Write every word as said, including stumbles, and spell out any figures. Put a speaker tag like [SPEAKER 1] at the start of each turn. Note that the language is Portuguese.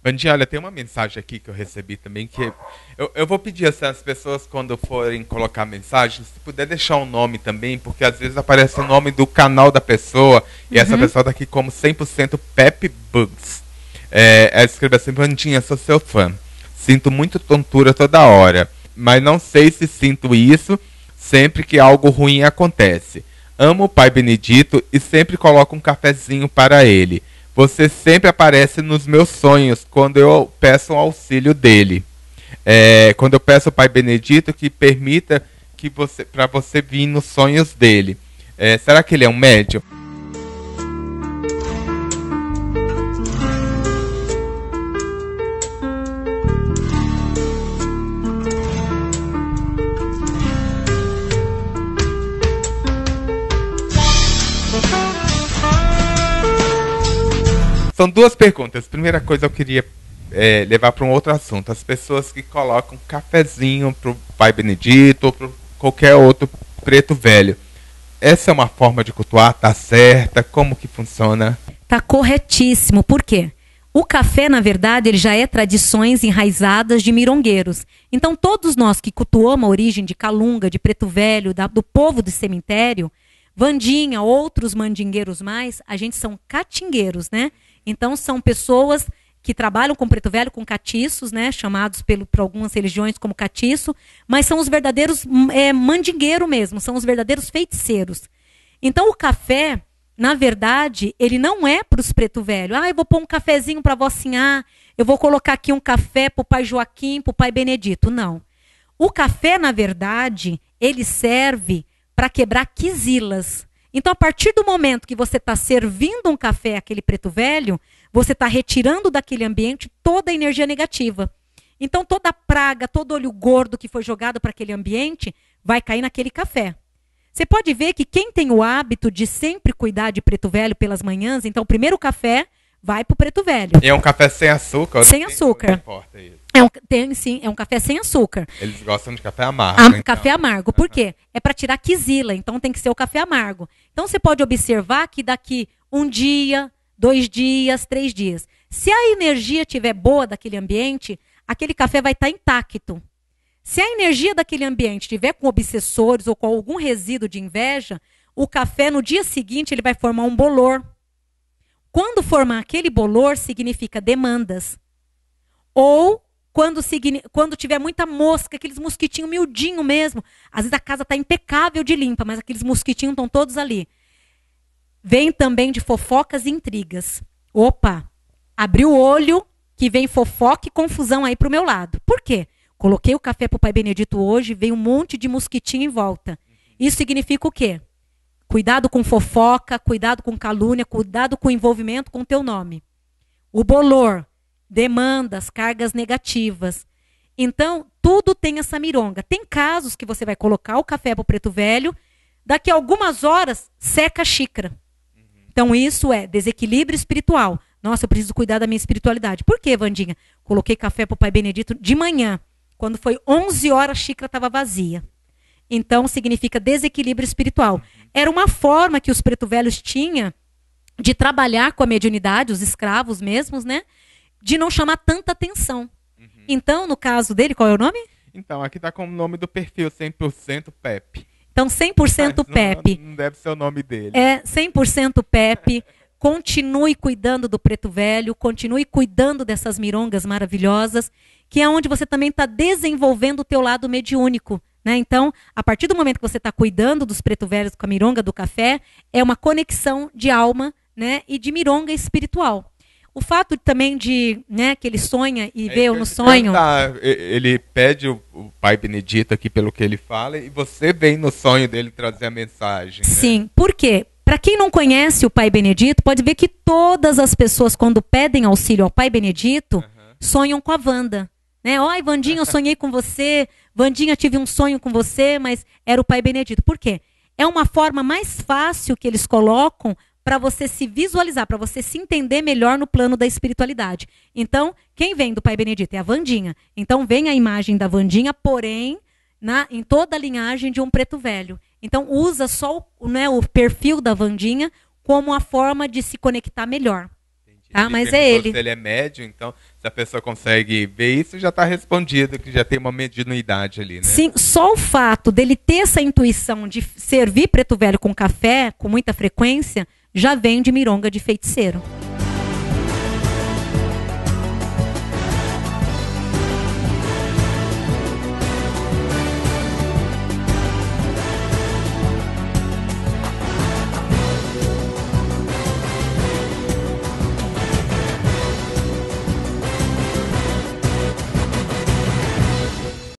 [SPEAKER 1] Vandinha, olha, tem uma mensagem aqui que eu recebi também, que eu, eu vou pedir assim, às pessoas, quando forem colocar mensagem, se puder deixar um nome também, porque às vezes aparece o nome do canal da pessoa, e
[SPEAKER 2] Uhum.
[SPEAKER 1] essa pessoa tá aqui como cem por cento Pepe Bugs. É, ela escreve assim: Vandinha, sou seu fã. Sinto muito tontura toda hora, mas não sei se sinto isso sempre que algo ruim acontece. Amo o Pai Benedito e sempre coloco um cafezinho para ele. Você sempre aparece nos meus sonhos quando eu peço um auxílio dele. É, quando eu peço ao Pai Benedito que permita que você, para você vir nos sonhos dele. É, será que ele é um médium? São duas perguntas. Primeira coisa, eu queria é, levar para um outro assunto. As pessoas que colocam cafezinho para o Pai Benedito ou para qualquer outro preto velho. Essa é uma forma de cultuar? Tá certa? Como que funciona?
[SPEAKER 2] Tá corretíssimo. Por quê? O café, na verdade, ele já é tradições enraizadas de mirongueiros. Então, todos nós que cultuamos a origem de Calunga, de Preto Velho, da, do povo do cemitério, Vandinha, outros mandingueiros mais, a gente são catingueiros, né? Então, são pessoas que trabalham com preto velho, com catiços, né, chamados pelo, por algumas religiões como catiço, mas são os verdadeiros é, mandingueiro mesmo, são os verdadeiros feiticeiros. Então, o café, na verdade, ele não é para os preto velho. Ah, eu vou pôr um cafezinho para vocinhar, eu vou colocar aqui um café para o pai Joaquim, para o pai Benedito. Não. O café, na verdade, ele serve para quebrar quisilas. Então, a partir do momento que você está servindo um café àquele preto velho, você está retirando daquele ambiente toda a energia negativa. Então, toda a praga, todo olho gordo que foi jogado para aquele ambiente vai cair naquele café. Você pode ver que quem tem o hábito de sempre cuidar de preto velho pelas manhãs, então, o primeiro café vai para o preto velho.
[SPEAKER 1] E é um café sem açúcar?
[SPEAKER 2] Sem açúcar.
[SPEAKER 1] Não importa isso.
[SPEAKER 2] É um, tem, sim, é um café sem açúcar.
[SPEAKER 1] Eles gostam de café amargo.
[SPEAKER 2] Ah,
[SPEAKER 1] então.
[SPEAKER 2] Café amargo. Por quê? É para tirar quisila, então tem que ser o café amargo. Então você pode observar que daqui um dia, dois dias, três dias, se a energia estiver boa daquele ambiente, aquele café vai estar intacto. Se a energia daquele ambiente estiver com obsessores ou com algum resíduo de inveja, o café no dia seguinte ele vai formar um bolor. Quando formar aquele bolor, significa demandas. Ou Quando, quando tiver muita mosca, aqueles mosquitinhos miudinhos mesmo. Às vezes a casa está impecável de limpa, mas aqueles mosquitinhos estão todos ali. Vem também de fofocas e intrigas. Opa, abri o olho que vem fofoca e confusão aí para o meu lado. Por quê? Coloquei o café para o Pai Benedito hoje, veio um monte de mosquitinho em volta. Isso significa o quê? Cuidado com fofoca, cuidado com calúnia, cuidado com envolvimento com o teu nome. O bolor. Demandas, cargas negativas. Então, tudo tem essa mironga. Tem casos que você vai colocar o café para o preto velho, daqui a algumas horas, seca a xícara. Uhum. Então, isso é desequilíbrio espiritual. Nossa, eu preciso cuidar da minha espiritualidade. Por quê, Vandinha? Coloquei café para o Pai Benedito de manhã. Quando foi onze horas, a xícara estava vazia. Então, significa desequilíbrio espiritual. Uhum. Era uma forma que os preto velhos tinham de trabalhar com a mediunidade, os escravos mesmos, né? De não chamar tanta atenção. Uhum. Então, no caso dele, qual é o nome?
[SPEAKER 1] Então, aqui está com o nome do perfil, cem por cento Pepe.
[SPEAKER 2] Então, cem por cento
[SPEAKER 1] Mas
[SPEAKER 2] Pepe.
[SPEAKER 1] Não, não deve ser o nome dele.
[SPEAKER 2] É, cem por cento Pepe. Continue cuidando do preto velho, continue cuidando dessas mirongas maravilhosas, que é onde você também está desenvolvendo o teu lado mediúnico. Né? Então, a partir do momento que você está cuidando dos preto velhos com a mironga do café, é uma conexão de alma, né, e de mironga espiritual. O fato também de, né, que ele sonha e é vê no sonho...
[SPEAKER 1] Ele pede o, o Pai Benedito aqui pelo que ele fala e você vem no sonho dele trazer a mensagem.
[SPEAKER 2] Sim,
[SPEAKER 1] né?
[SPEAKER 2] Por quê? Para quem não conhece o Pai Benedito, pode ver que todas as pessoas, quando pedem auxílio ao Pai Benedito, uhum. sonham com a Wanda. Né? Oi, Vandinha, eu sonhei com você. Vandinha, tive um sonho com você, mas era o Pai Benedito. Por quê? É uma forma mais fácil que eles colocam para você se visualizar, para você se entender melhor no plano da espiritualidade. Então, quem vem do Pai Benedito é a Vandinha. Então, vem a imagem da Vandinha, porém, na, em toda a linhagem de um preto velho. Então, usa só o, né, o perfil da Vandinha como a forma de se conectar melhor.
[SPEAKER 1] Entendi.
[SPEAKER 2] Tá?
[SPEAKER 1] Ele
[SPEAKER 2] Mas é
[SPEAKER 1] perguntou
[SPEAKER 2] ele.
[SPEAKER 1] se ele é médio, então se a pessoa consegue ver isso, já está respondido, que já tem uma mediunidade ali, né?
[SPEAKER 2] Sim, só o fato dele ter essa intuição de servir preto velho com café com muita frequência já vem de mironga de feiticeiro.